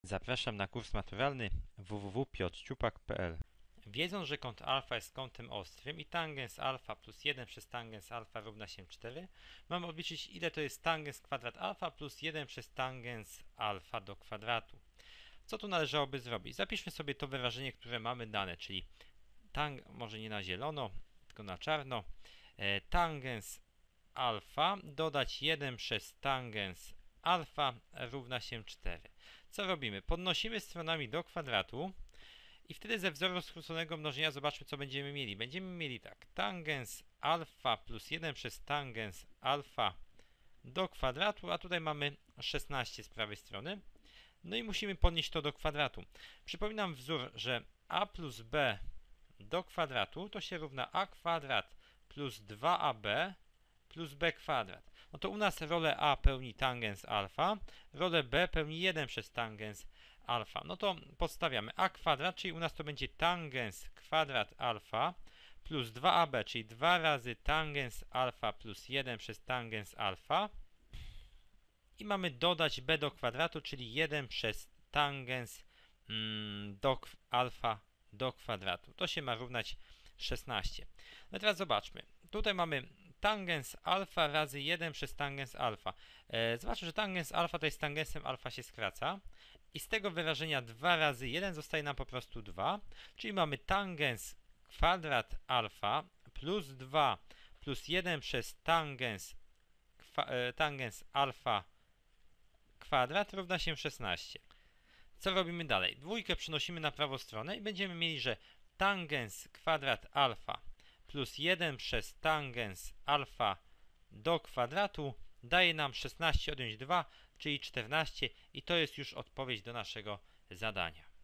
Zapraszam na kurs maturalny www.piotrciupak.pl. Wiedząc, że kąt alfa jest kątem ostrym i tangens alfa plus 1 przez tangens alfa równa się 4, mamy obliczyć, ile to jest tangens kwadrat alfa plus 1 przez tangens alfa do kwadratu. Co tu należałoby zrobić? Zapiszmy sobie to wyrażenie, które mamy dane, czyli może nie na zielono, tylko na czarno. Tangens alfa dodać 1 przez tangens alfa równa się 4. Co robimy? Podnosimy stronami do kwadratu i wtedy ze wzoru skróconego mnożenia zobaczmy, co będziemy mieli. Będziemy mieli tak, tangens alfa plus 1 przez tangens alfa do kwadratu, a tutaj mamy 16 z prawej strony. No i musimy podnieść to do kwadratu. Przypominam wzór, że a plus b do kwadratu to się równa a kwadrat plus 2ab plus b kwadrat. No to u nas rolę a pełni tangens alfa, rolę b pełni 1 przez tangens alfa. No to podstawiamy a kwadrat, czyli u nas to będzie tangens kwadrat alfa plus 2ab, czyli 2 razy tangens alfa plus 1 przez tangens alfa. I mamy dodać b do kwadratu, czyli 1 przez tangens alfa do kwadratu. To się ma równać 16. No teraz zobaczmy. Tutaj mamy tangens alfa razy 1 przez tangens alfa. Zobaczmy, że tangens alfa tutaj z tangensem alfa się skraca. I z tego wyrażenia 2 razy 1 zostaje nam po prostu 2. Czyli mamy tangens kwadrat alfa plus 2 plus 1 przez tangens alfa kwadrat równa się 16. Co robimy dalej? Dwójkę przenosimy na prawą stronę i będziemy mieli, że tangens kwadrat alfa plus 1 przez tangens alfa do kwadratu daje nam 16 odjąć 2, czyli 14 i to jest już odpowiedź do naszego zadania.